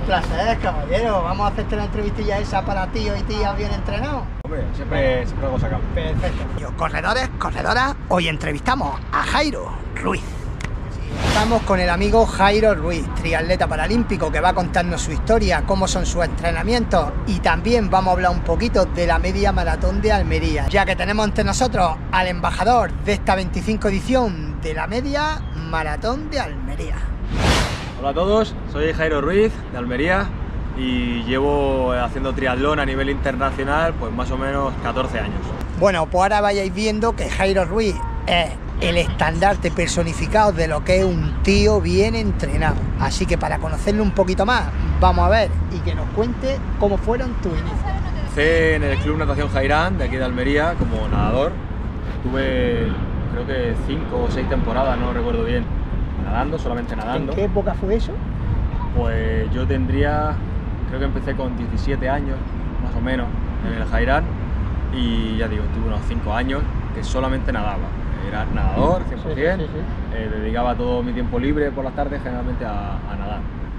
placer, caballero. Vamos a hacerte la entrevistilla esa para tíos y tías bien entrenados. Hombre, siempre algo sacamos. Perfecto. Corredores, corredoras, hoy entrevistamos a Jairo Ruiz. Estamos con el amigo Jairo Ruiz, triatleta paralímpico, que va a contarnos su historia, cómo son sus entrenamientos, y también vamos a hablar un poquito de la media maratón de Almería, ya que tenemos ante nosotros al embajador de esta 25 edición de la media maratón de Almería. Hola a todos, soy Jairo Ruiz de Almería y llevo haciendo triatlón a nivel internacional pues más o menos 14 años. Bueno, pues ahora vayáis viendo que Jairo Ruiz es el estandarte personificado de lo que es un tío bien entrenado. Así que para conocerlo un poquito más, vamos a ver y que nos cuente cómo fueron tus inicios. Empecé en el Club Natación Jairán de aquí de Almería como nadador. Estuve creo que 5 o 6 temporadas, no recuerdo bien, nadando, solamente nadando. ¿En qué época fue eso? Pues yo tendría, creo que empecé con 17 años, más o menos, en el Jairán. Y ya digo, tuve unos 5 años que solamente nadaba. Era nadador, 100%, dedicaba todo mi tiempo libre por las tardes generalmente a nadar.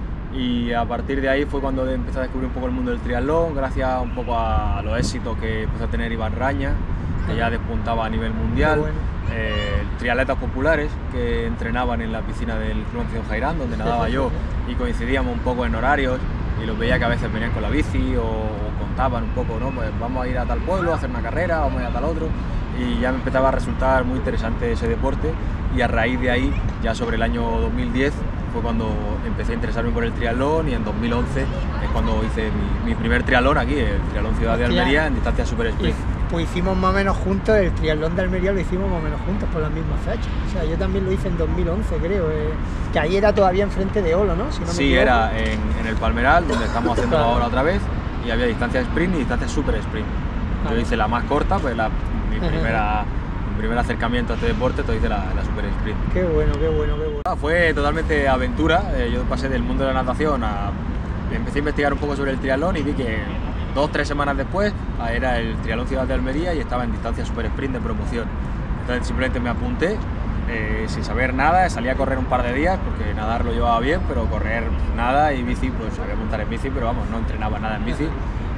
Y a partir de ahí fue cuando empecé a descubrir un poco el mundo del triatlón, gracias un poco a los éxitos que empezó a tener Iván Raña, que ya despuntaba a nivel mundial. Bueno. Triatletas populares que entrenaban en la piscina del Club Natación Jairán, donde nadaba yo, y coincidíamos un poco en horarios, y los veía que a veces venían con la bici o contaban un poco, ¿no? Pues vamos a ir a tal pueblo a hacer una carrera, vamos a ir a tal otro. Y ya me empezaba a resultar muy interesante ese deporte, y a raíz de ahí, ya sobre el año 2010, fue cuando empecé a interesarme por el triatlón, y en 2011 es cuando hice mi primer triatlón aquí, el Triatlón Ciudad de Almería, en distancia super sprint. Pues hicimos más o menos juntos, el triatlón de Almería lo hicimos más o menos juntos por las mismas fechas. O sea, yo también lo hice en 2011, creo, que ahí era todavía enfrente de Olo, ¿no? Si no me sí, equivoco. era en el Palmeral, donde estamos haciendo ahora otra vez, y había distancia sprint y distancia super sprint. Yo hice la más corta, pues mi primer acercamiento a este deporte, entonces hice la super sprint. Qué bueno, qué bueno, qué bueno. Fue totalmente aventura. Yo pasé del mundo de la natación empecé a investigar un poco sobre el triatlón y vi que 2 o 3 semanas después era el Triatlón Ciudad de Almería y estaba en distancia super sprint de promoción. Entonces simplemente me apunté sin saber nada, salí a correr un par de días porque nadar lo llevaba bien, pero correr nada, y bici pues sabía montar en bici, pero vamos, no entrenaba nada en bici.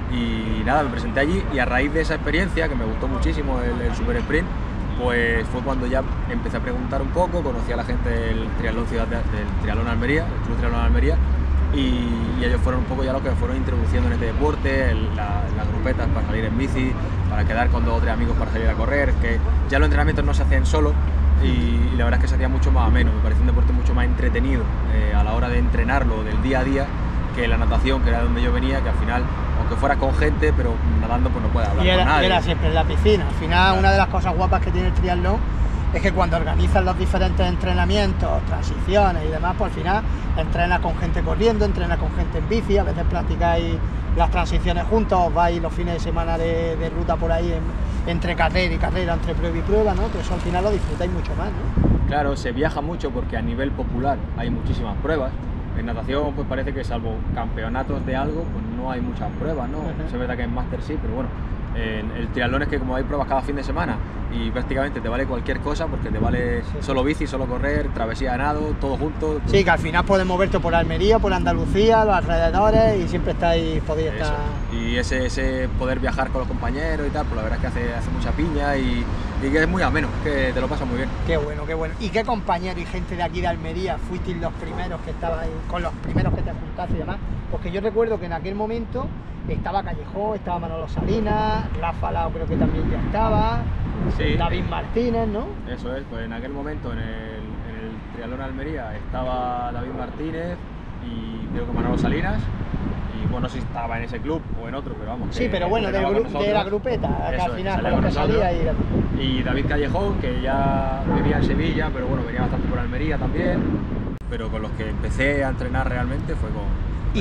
Y nada, me presenté allí, y a raíz de esa experiencia, que me gustó muchísimo el super sprint, pues fue cuando ya empecé a preguntar un poco, conocí a la gente del Triatlón Almería, el Club Triatlón Almería, y ellos fueron un poco ya los que me fueron introduciendo en este deporte, las grupetas para salir en bici, para quedar con 2 o 3 amigos para salir a correr, que ya los entrenamientos no se hacían solo, y la verdad es que se hacía mucho más ameno. Me pareció un deporte mucho más entretenido a la hora de entrenarlo del día a día que la natación, que era de donde yo venía, que al final, aunque fueras con gente, pero nadando pues no puedes hablar con nadie. Y era siempre en la piscina. Al final, claro, una de las cosas guapas que tiene el triatlón es que cuando organizas los diferentes entrenamientos, transiciones y demás, pues al final entrenas con gente corriendo, entrenas con gente en bici, a veces practicáis las transiciones juntos, os vais los fines de semana de ruta por ahí entre carrera y carrera, entre prueba y prueba, ¿no? Que eso al final lo disfrutáis mucho más, ¿no? Claro, se viaja mucho porque a nivel popular hay muchísimas pruebas. En natación pues parece que salvo campeonatos de algo, pues no hay muchas pruebas, ¿no? Es verdad que en máster sí, pero bueno, el triatlón es que como hay pruebas cada fin de semana y prácticamente te vale cualquier cosa, porque te vale solo bici, solo correr, travesía de nado, todo junto. Sí, que al final puedes moverte por Almería, por Andalucía, los alrededores, y siempre podéis estar... Y ese poder viajar con los compañeros y tal, pues la verdad es que hace mucha piña y que es muy ameno, que te lo pasas muy bien. Qué bueno, qué bueno. ¿Y qué compañeros y gente de aquí de Almería fuisteis los primeros que estabais, con los primeros que te juntaste y demás? Porque yo recuerdo que en aquel momento estaba Callejón, estaba Manolo Salinas, Rafa Lao creo que también ya estaba, sí, David Martínez, ¿no? Eso es, pues en aquel momento en el Triatlón Almería estaba David Martínez y creo que Manolo Salinas. Y bueno, no sé si estaba en ese club o en otro, pero vamos. Sí, pero bueno, de la grupeta, que al final con los que salía y David Callejón, que ya vivía en Sevilla, pero bueno, venía bastante por Almería también. Pero con los que empecé a entrenar realmente fue con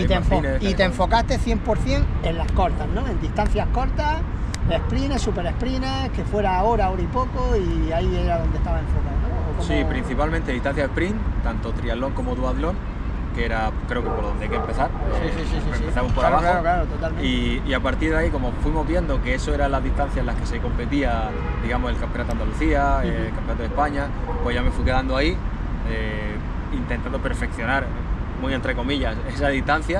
y te enfocaste 100% en las cortas, ¿no? En distancias cortas, sprints, super sprints, que fuera hora y poco, y ahí era donde estaba enfocado, ¿no? Sí, principalmente distancia sprint, tanto triatlón como duatlón, que era creo que por donde hay que empezar. Empezamos por abajo, claro, totalmente. Y a partir de ahí, como fuimos viendo que eso eran las distancias en las que se competía, digamos, el Campeonato de Andalucía, el Campeonato de España, pues ya me fui quedando ahí, intentando perfeccionar, muy entre comillas, esa distancia,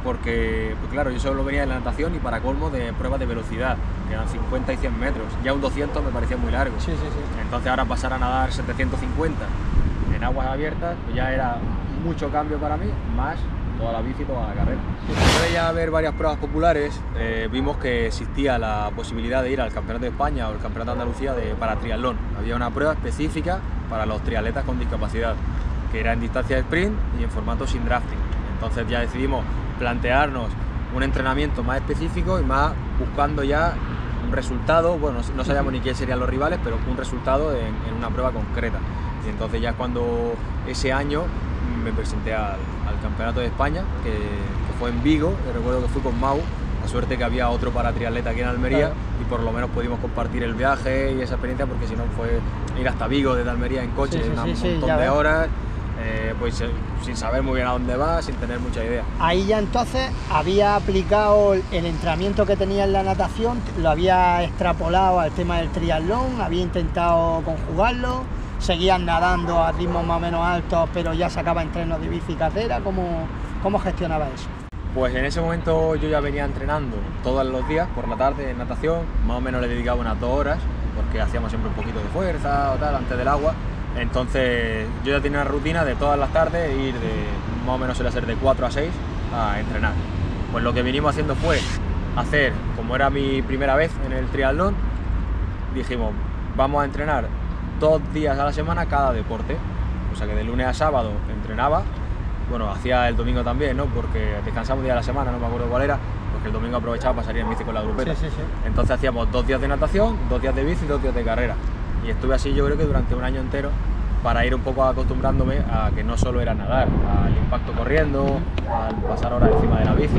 porque, pues claro, yo solo venía de la natación y para colmo de pruebas de velocidad, que eran 50 y 100 metros. Ya un 200 me parecía muy largo. Sí, sí, sí. Entonces ahora pasar a nadar 750 en aguas abiertas, pues ya era mucho cambio para mí, más toda la bici y toda la carrera. Después de ya ver varias pruebas populares, vimos que existía la posibilidad de ir al Campeonato de España o el Campeonato de Andalucía para triatlón. Había una prueba específica para los triatletas con discapacidad, que era en distancia de sprint y en formato sin drafting. Entonces ya decidimos plantearnos un entrenamiento más específico y más buscando ya un resultado, bueno, no sabíamos ni quiénes serían los rivales, pero un resultado en una prueba concreta. Y entonces ya cuando ese año me presenté al Campeonato de España, que fue en Vigo, y recuerdo que fui con Mau, la suerte que había otro para triatleta aquí en Almería, claro. Y por lo menos pudimos compartir el viaje y esa experiencia, porque si no fue ir hasta Vigo desde Almería en coche, un montón de horas, pues sin saber muy bien a dónde va, sin tener mucha idea. Ahí ya entonces había aplicado el entrenamiento que tenía en la natación, lo había extrapolado al tema del triatlón, había intentado conjugarlo, seguían nadando a ritmos más o menos altos, pero ya sacaba entrenos de bici y carrera. ¿Cómo gestionaba eso? Pues en ese momento yo ya venía entrenando todos los días por la tarde en natación, más o menos le dedicaba unas 2 horas, porque hacíamos siempre un poquito de fuerza o tal antes del agua. Entonces yo ya tenía una rutina de todas las tardes ir más o menos suele ser de 4 a 6 a entrenar. Pues lo que vinimos haciendo fue hacer, como era mi primera vez en el triatlón, dijimos vamos a entrenar 2 días a la semana cada deporte. O sea que de lunes a sábado entrenaba, bueno, hacía el domingo también, ¿no? Porque descansaba un día a la semana, no me acuerdo cuál era, porque el domingo aprovechaba para salir en bici con la grupeta. Sí. Entonces hacíamos 2 días de natación, 2 días de bici y 2 días de carrera. Y estuve así yo creo que durante un año entero, para ir un poco acostumbrándome a que no solo era nadar, al impacto corriendo, al pasar horas encima de la bici.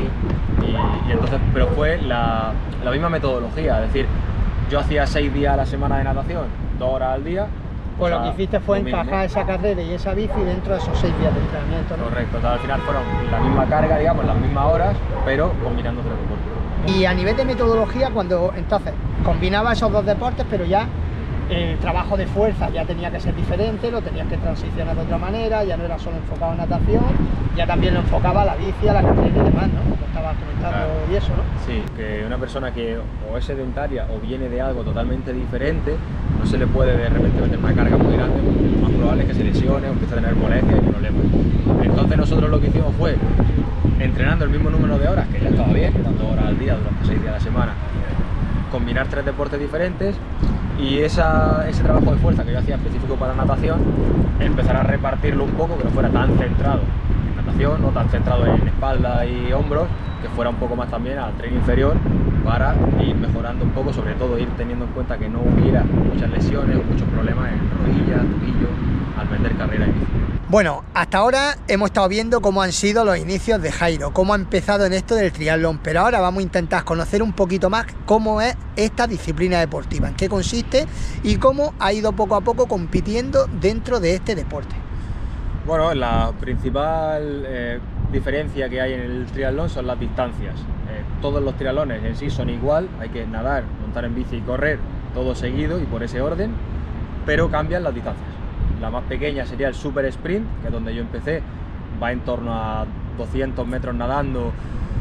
Y entonces, pero fue la misma metodología, es decir, yo hacía 6 días a la semana de natación, 2 horas al día. Pues lo que hiciste fue encajar esa carrera y esa bici dentro de esos 6 días de entrenamiento, ¿no? Correcto, entonces, al final fueron la misma carga, digamos, las mismas horas, pero combinando 3 deportes. Y a nivel de metodología, cuando entonces combinaba esos 2 deportes, pero ya el trabajo de fuerza ya tenía que ser diferente, lo tenías que transicionar de otra manera, ya no era solo enfocado en natación, ya también lo enfocaba a la bici, a la carrera y demás, ¿no? Lo estabas comentando, claro. Y eso, ¿no? Sí, que una persona que o es sedentaria o viene de algo totalmente diferente, no se le puede de repente meter una carga muy grande, porque lo más probable es que se lesione o empiece a tener molestias y problemas. Entonces nosotros lo que hicimos fue, entrenando el mismo número de horas, que ya estaba bien, que eran 2 horas al día durante 6 días a la semana, combinar 3 deportes diferentes. Y ese trabajo de fuerza que yo hacía específico para natación, empezar a repartirlo un poco, que no fuera tan centrado en natación, no tan centrado en espalda y hombros, que fuera un poco más también al tren inferior, para ir mejorando un poco, sobre todo ir teniendo en cuenta que no hubiera muchas lesiones o muchos problemas en rodillas, tobillo, al meter carrera y bici. Bueno, hasta ahora hemos estado viendo cómo han sido los inicios de Jairo, cómo ha empezado en esto del triatlón, pero ahora vamos a intentar conocer un poquito más cómo es esta disciplina deportiva, en qué consiste y cómo ha ido poco a poco compitiendo dentro de este deporte. Bueno, la principal diferencia que hay en el triatlón son las distancias. Todos los triatlones en sí son igual, hay que nadar, montar en bici y correr, todo seguido y por ese orden, pero cambian las distancias. La más pequeña sería el super sprint, que es donde yo empecé, va en torno a 200 metros nadando,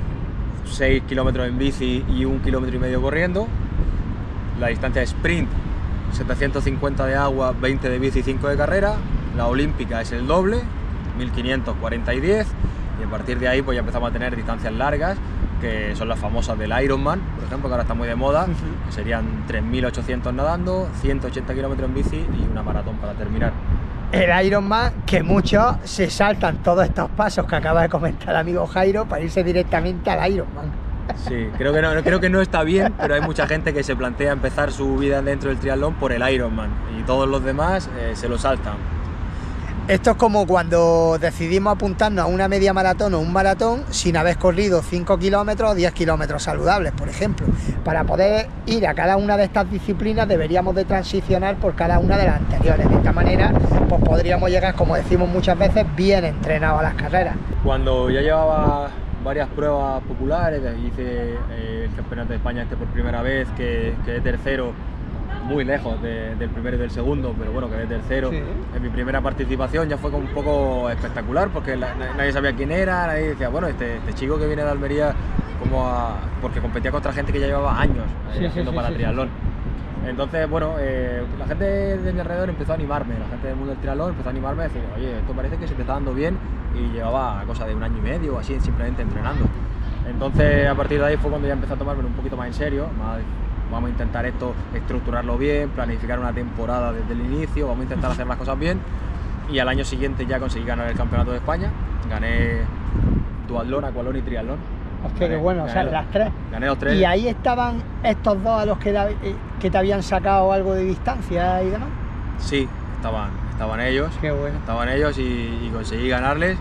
6 kilómetros en bici y 1,5 kilómetros corriendo. La distancia sprint, 750 de agua, 20 de bici y 5 de carrera. La olímpica es el doble, 1500, 40 y 10. Y a partir de ahí pues ya empezamos a tener distancias largas, que son las famosas del Ironman, por ejemplo, que ahora está muy de moda, que serían 3.800 nadando, 180 kilómetros en bici y una maratón para terminar. El Ironman, que muchos se saltan todos estos pasos que acaba de comentar el amigo Jairo para irse directamente al Ironman. Sí, creo que no está bien, pero hay mucha gente que se plantea empezar su vida dentro del triatlón por el Ironman y todos los demás se lo saltan. Esto es como cuando decidimos apuntarnos a una media maratón o un maratón sin haber corrido 5 kilómetros o 10 kilómetros saludables, por ejemplo. Para poder ir a cada una de estas disciplinas deberíamos de transicionar por cada una de las anteriores. De esta manera pues podríamos llegar, como decimos muchas veces, bien entrenados a las carreras. Cuando ya llevaba varias pruebas populares, hice el Campeonato de España por primera vez, que tercero muy lejos del primero y del segundo, pero bueno, quedé tercero. Sí. En mi primera participación ya fue como un poco espectacular, porque nadie sabía quién era, nadie decía, bueno, este chico que viene de Almería, porque competía contra gente que ya llevaba años haciendo para triatlón. Entonces, bueno, la gente de mi alrededor empezó a animarme, la gente del mundo del triatlón empezó a animarme, a decir, oye, esto parece que se te está dando bien, y llevaba cosa de 1 año y medio o así, simplemente entrenando. Entonces, a partir de ahí fue cuando ya empecé a tomármelo un poquito más en serio, vamos a intentar esto, estructurarlo bien, planificar una temporada desde el inicio, vamos a intentar hacer las cosas bien, y al año siguiente ya conseguí ganar el Campeonato de España, gané duatlón, aquatlón y triatlón. Hostia, qué bueno, o sea, las 3. Gané los 3. ¿Y ahí estaban estos 2 a los que te habían sacado algo de distancia y demás? Sí, estaban ellos. Qué bueno. Estaban ellos y conseguí ganarles.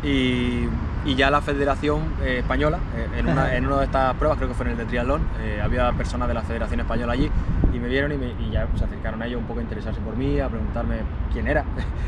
Y ya la Federación Española, en una de estas pruebas, creo que fue en el de triatlón, había personas de la Federación Española allí y me vieron y ya se acercaron a ellos un poco a interesarse por mí, a preguntarme quién era,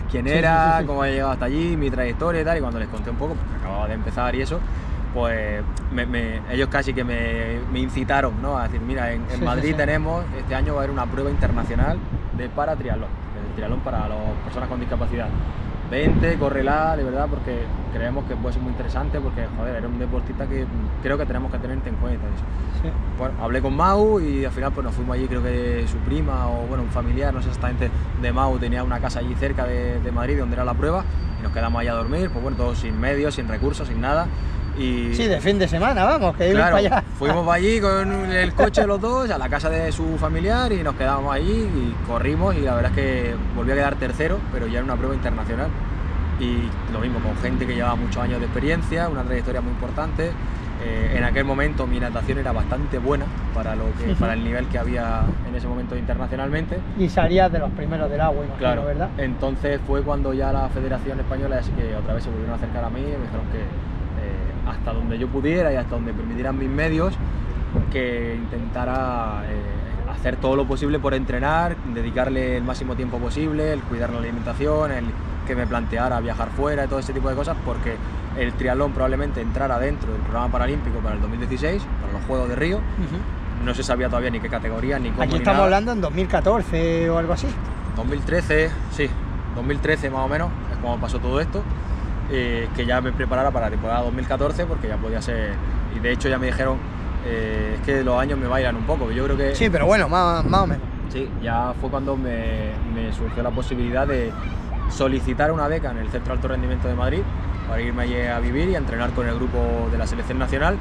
Sí. cómo había llegado hasta allí, mi trayectoria y tal, y cuando les conté un poco, porque acababa de empezar y eso, pues ellos casi que me incitaron, ¿no? A decir, mira, en Madrid tenemos, este año va a haber una prueba internacional de paratriatlón, de triatlón para las personas con discapacidad. Vente, córrela, de verdad, porque creemos que puede ser muy interesante, porque, joder, eres un deportista que creo que tenemos que tenerte en cuenta. Sí. Bueno, hablé con Mau y al final pues nos fuimos allí, creo que su prima o bueno, un familiar, no sé exactamente, de Mau tenía una casa allí cerca de Madrid donde era la prueba y nos quedamos allí a dormir, pues bueno, todos sin medios, sin recursos, sin nada. Y sí, de fin de semana, vamos, que claro, para allá. Fuimos para allí con el coche los dos a la casa de su familiar y nos quedamos allí y corrimos y la verdad es que volví a quedar tercero, pero ya en una prueba internacional. Y lo mismo, con gente que llevaba muchos años de experiencia, una trayectoria muy importante. En aquel momento mi natación era bastante buena para el nivel que había en ese momento internacionalmente. Y salías de los primeros del agua, imagino, claro, ¿verdad? Entonces fue cuando ya la Federación Española, así que otra vez se volvieron a acercar a mí y me dijeron que hasta donde yo pudiera y hasta donde permitieran mis medios, que intentara hacer todo lo posible por entrenar, dedicarle el máximo tiempo posible, el cuidar la alimentación, el que me planteara viajar fuera y todo ese tipo de cosas, porque el triatlón probablemente entrara dentro del programa paralímpico para el 2016, para los Juegos de Río. No se sabía todavía ni qué categoría, ni cómo, Aquí ni estamos nada. hablando en 2014 o algo así. 2013, sí, 2013 más o menos, es como pasó todo esto. Que ya me preparara para la temporada 2014 porque ya podía ser, y de hecho ya me dijeron es que los años me bailan un poco, yo creo que sí, pero bueno, más o menos. Sí, ya fue cuando me surgió la posibilidad de solicitar una beca en el Centro de Alto Rendimiento de Madrid para irme allí a vivir y a entrenar con el grupo de la selección nacional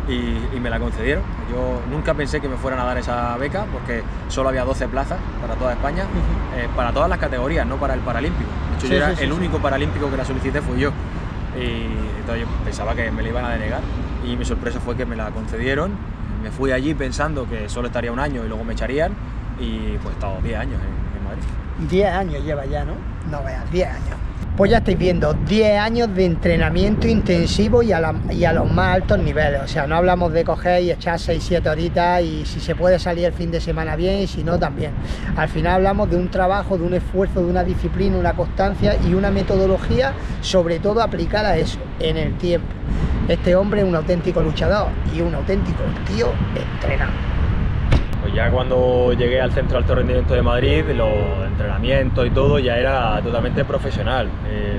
y me la concedieron. Yo nunca pensé que me fueran a dar esa beca porque solo había 12 plazas para toda España, para todas las categorías, no para el paralímpico. De hecho, yo era el único paralímpico que la solicité, fui yo. Y entonces yo pensaba que me la iban a denegar y mi sorpresa fue que me la concedieron. Me fui allí pensando que solo estaría 1 año y luego me echarían y pues he estado 10 años en Madrid. 10 años lleva ya, ¿no? No veas, 10 años. Pues ya estáis viendo, 10 años de entrenamiento intensivo y a los más altos niveles. O sea, no hablamos de coger y echar 6-7 horitas y si se puede salir el fin de semana bien y si no también. Al final hablamos de un trabajo, de un esfuerzo, de una disciplina, una constancia y una metodología, sobre todo aplicada a eso, en el tiempo. Este hombre es un auténtico luchador y un auténtico tío entrenado. Pues ya cuando llegué al Centro de Alto Rendimiento de Madrid, los entrenamientos y todo ya era totalmente profesional.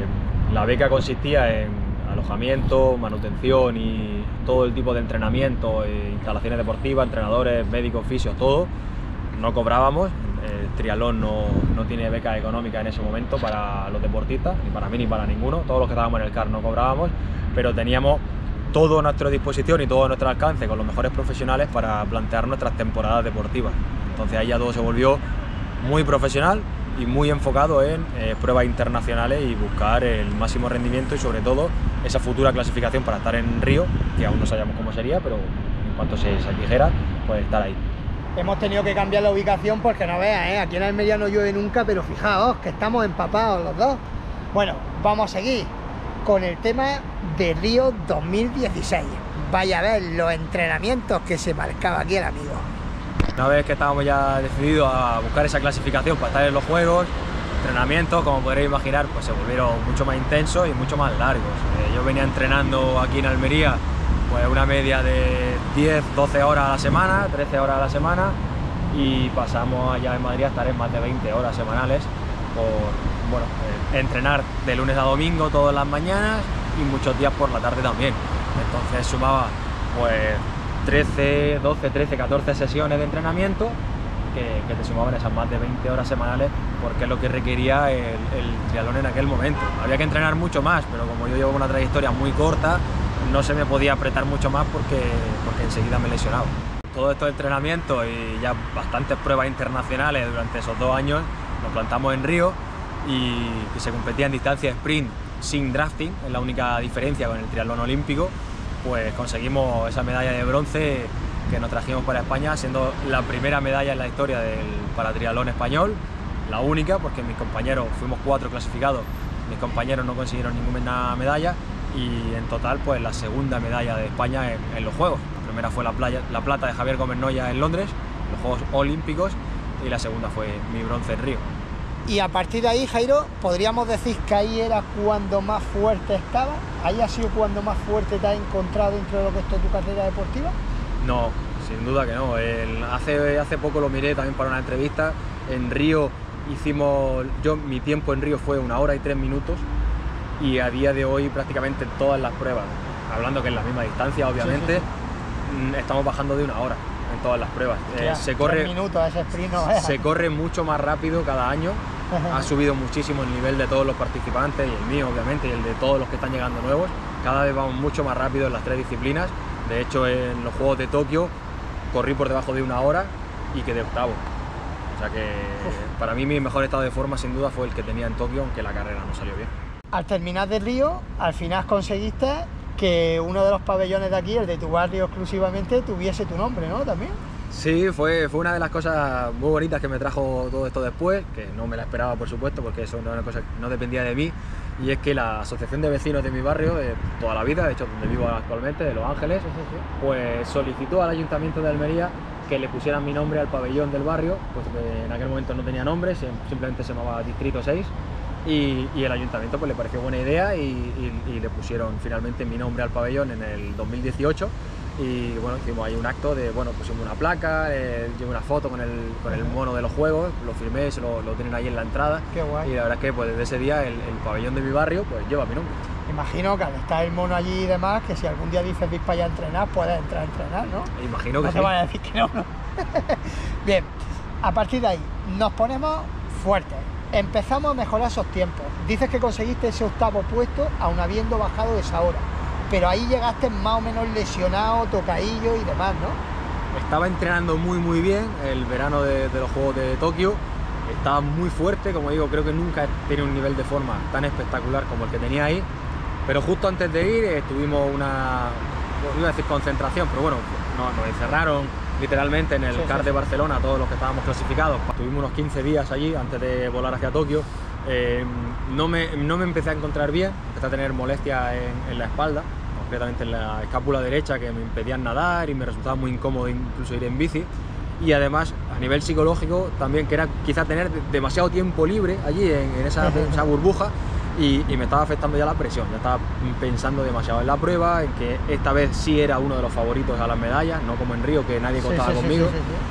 La beca consistía en alojamiento, manutención y todo el tipo de entrenamiento, instalaciones deportivas, entrenadores, médicos, fisios, todo. No cobrábamos, el triatlón no tiene beca económica en ese momento para los deportistas, ni para mí ni para ninguno. Todos los que estábamos en el CAR no cobrábamos, pero teníamos todo a nuestra disposición y todo a nuestro alcance con los mejores profesionales para plantear nuestras temporadas deportivas. Entonces ahí ya todo se volvió muy profesional y muy enfocado en pruebas internacionales y buscar el máximo rendimiento y sobre todo esa futura clasificación para estar en Río, que aún no sabíamos cómo sería, pero en cuanto se dijera, pues estar ahí. Hemos tenido que cambiar la ubicación porque no veas, aquí en Almería no llueve nunca, pero fijaos que estamos empapados los dos. Bueno, vamos a seguir con el tema de Río 2016. Vaya a ver los entrenamientos que se marcaba aquí el amigo. Una vez que estábamos ya decididos a buscar esa clasificación para estar en los Juegos, entrenamientos, como podréis imaginar, pues se volvieron mucho más intensos y mucho más largos. Yo venía entrenando aquí en Almería pues una media de 10-12 horas a la semana, 13 horas a la semana, y pasamos allá en Madrid a estar en más de 20 horas semanales por, bueno, entrenar de lunes a domingo todas las mañanas y muchos días por la tarde también. Entonces sumaba pues 13, 12, 13, 14 sesiones de entrenamiento que te sumaban esas más de 20 horas semanales, porque es lo que requería el triatlón en aquel momento. Había que entrenar mucho más, pero como yo llevo una trayectoria muy corta, no se me podía apretar mucho más porque enseguida me lesionaba. Todo esto de entrenamiento y ya bastantes pruebas internacionales durante esos 2 años, nos plantamos en Río y se competía en distancia sprint sin drafting, es la única diferencia con el triatlón olímpico. Pues conseguimos esa medalla de bronce que nos trajimos para España, siendo la primera medalla en la historia del paratriatlón español, la única, porque mis compañeros, fuimos 4 clasificados, mis compañeros no consiguieron ninguna medalla, y en total pues la segunda medalla de España en los Juegos. La primera fue la plata de Javier Gómez Noya en Londres, en los Juegos Olímpicos, y la segunda fue mi bronce en Río. Y a partir de ahí, Jairo, ¿podríamos decir que ahí era cuando más fuerte estaba? ¿Ahí ha sido cuando más fuerte te has encontrado dentro de lo que es toda tu carrera deportiva? No, sin duda que no. Hace poco lo miré también para una entrevista. En Río mi tiempo en Río fue 1 hora y 3 minutos, y a día de hoy prácticamente en todas las pruebas, hablando que es la misma distancia obviamente, sí. Estamos bajando de 1 hora en todas las pruebas. Se corre 3 minutos, ese sprint no es. Se corre mucho más rápido cada año. Ha subido muchísimo el nivel de todos los participantes, y el mío obviamente, y el de todos los que están llegando nuevos. Cada vez vamos mucho más rápido en las 3 disciplinas. De hecho, en los Juegos de Tokio corrí por debajo de 1 hora y quedé octavo. O sea que para mí mi mejor estado de forma sin duda fue el que tenía en Tokio, aunque la carrera no salió bien. Al terminar de Río, al final conseguiste que uno de los pabellones de aquí, el de tu barrio exclusivamente, tuviese tu nombre, ¿no? También. Sí, fue una de las cosas muy bonitas que me trajo todo esto después, que no me la esperaba por supuesto, porque eso no era una cosa que no dependía de mí, y es que la asociación de vecinos de mi barrio, de toda la vida, de hecho donde vivo actualmente, de Los Ángeles, pues solicitó al Ayuntamiento de Almería que le pusieran mi nombre al pabellón del barrio, pues que en aquel momento no tenía nombre, simplemente se llamaba Distrito 6, y el Ayuntamiento pues le pareció buena idea y le pusieron finalmente mi nombre al pabellón en el 2018. Y bueno, hicimos ahí un acto de, bueno, pusimos una placa, llevé una foto con el mono de los Juegos, lo firmé, lo tienen ahí en la entrada. Qué guay. Y la verdad es que pues desde ese día el pabellón de mi barrio pues lleva mi nombre. Imagino que al estar el mono allí y demás, que si algún día dices vais para allá a entrenar, puedes entrar a entrenar, ¿no? Imagino que no sí. No te van a decir que no, ¿no? Bien, a partir de ahí nos ponemos fuertes, empezamos a mejorar esos tiempos. Dices que conseguiste ese 8º puesto aun habiendo bajado de esa hora, pero ahí llegaste más o menos lesionado, tocadillo y demás, ¿no? Estaba entrenando muy bien el verano de los Juegos de Tokio, estaba muy fuerte, como digo, creo que nunca he tenido un nivel de forma tan espectacular como el que tenía ahí, pero justo antes de ir tuvimos una, iba a decir concentración, pero bueno, nos encerraron literalmente en el CAR de Barcelona, todos los que estábamos clasificados. Tuvimos unos 15 días allí antes de volar hacia Tokio. No me empecé a encontrar bien, empecé a tener molestias en la espalda, concretamente en la escápula derecha, que me impedían nadar y me resultaba muy incómodo incluso ir en bici. Y además, a nivel psicológico, también que era quizá tener demasiado tiempo libre allí en esa burbuja, y me estaba afectando ya la presión. Ya estaba pensando demasiado en la prueba, en que esta vez sí era uno de los favoritos a las medallas, no como en Río, que nadie contaba conmigo.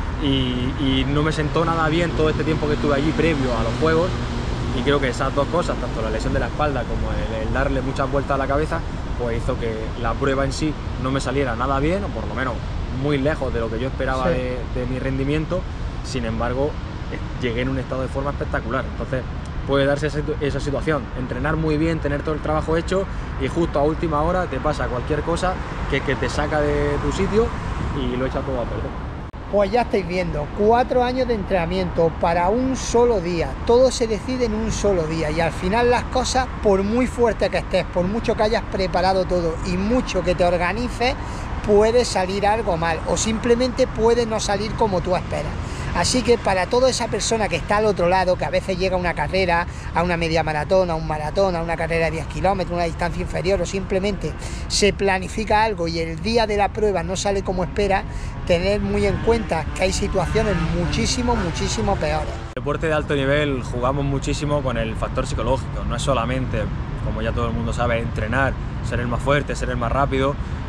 Y no me sentó nada bien todo este tiempo que estuve allí previo a los Juegos, y creo que esas dos cosas, tanto la lesión de la espalda como el darle muchas vueltas a la cabeza, pues hizo que la prueba en sí no me saliera nada bien, o por lo menos muy lejos de lo que yo esperaba de mi rendimiento. Sin embargo, llegué en un estado de forma espectacular. Entonces puede darse esa situación, entrenar muy bien, tener todo el trabajo hecho, y justo a última hora te pasa cualquier cosa que te saca de tu sitio y lo echa todo a perder. Pues ya estáis viendo, 4 años de entrenamiento para un solo día, todo se decide en un solo día, y al final las cosas, por muy fuerte que estés, por mucho que hayas preparado todo y mucho que te organices, puede salir algo mal, o simplemente puede no salir como tú esperas. Así que para toda esa persona que está al otro lado, que a veces llega a una carrera, a una media maratón, a un maratón, a una carrera de 10 kilómetros, una distancia inferior, o simplemente se planifica algo y el día de la prueba no sale como espera, tener muy en cuenta que hay situaciones muchísimo peores. En el deporte de alto nivel jugamos muchísimo con el factor psicológico, no es solamente, como ya todo el mundo sabe, entrenar, ser el más fuerte, ser el más rápido.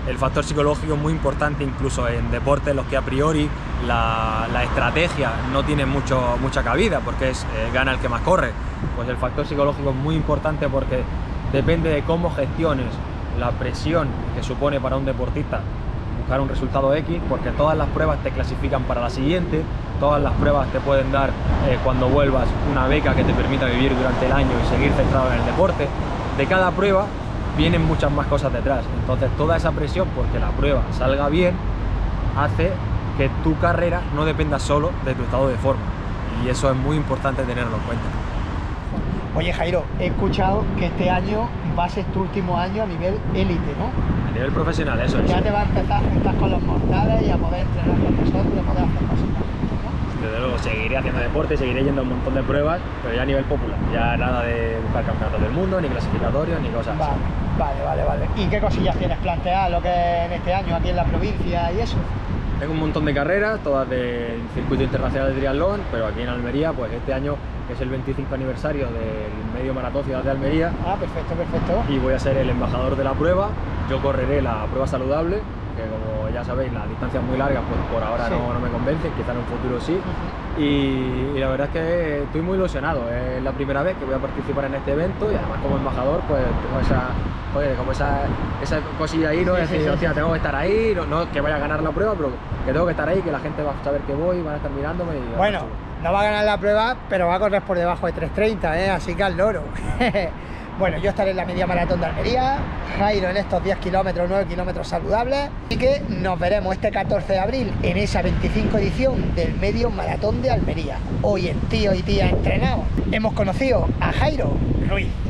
el factor psicológico es muy importante, incluso en deportes en los que a priori la estrategia no tiene mucha cabida, porque gana el que más corre. Pues el factor psicológico es muy importante porque depende de cómo gestiones la presión que supone para un deportista buscar un resultado X, porque todas las pruebas te clasifican para la siguiente, todas las pruebas te pueden dar cuando vuelvas una beca que te permita vivir durante el año y seguir centrado en el deporte. De cada prueba vienen muchas más cosas detrás, entonces toda esa presión porque la prueba salga bien hace que tu carrera no dependa solo de tu estado de forma, y eso es muy importante tenerlo en cuenta. Oye Jairo, he escuchado que este año va a ser tu último año a nivel élite, ¿no? A nivel profesional, eso es. Ya te vas a empezar a juntar con los mortales y a poder entrenar con nosotros y a poder hacer cosas, ¿no? Desde luego seguiré haciendo deporte, seguiré yendo a un montón de pruebas, pero ya a nivel popular, ya nada de buscar campeonatos del mundo, ni clasificatorios, ni cosas así. Vale. ¿Y qué cosillas tienes planteadas lo que en este año aquí en la provincia y eso? Tengo un montón de carreras, todas del circuito internacional de triatlón, pero aquí en Almería, pues este año, que es el 25 aniversario del medio maratón Ciudad de Almería. Ah, perfecto. Y voy a ser el embajador de la prueba. Yo correré la prueba saludable, que como ya sabéis, las distancias muy largas, pues por ahora sí, no me convencen, quizá en un futuro sí. Y la verdad es que estoy muy ilusionado, es la primera vez que voy a participar en este evento y además como embajador, pues tengo esa cosilla ahí, ¿no? Es decir, hostia, tengo que estar ahí, no que vaya a ganar la prueba, pero que tengo que estar ahí, que la gente va a saber que voy, van a estar mirándome. Y bueno, no va a ganar la prueba, pero va a correr por debajo de 3:30, así que al loro. Bueno, yo estaré en la media maratón de Almería, Jairo en estos 10 kilómetros, 9 kilómetros saludables, así que nos veremos este 14 de abril en esa 25 edición del medio maratón de Almería. Hoy en Tío y Tía Entrenados hemos conocido a Jairo Ruiz.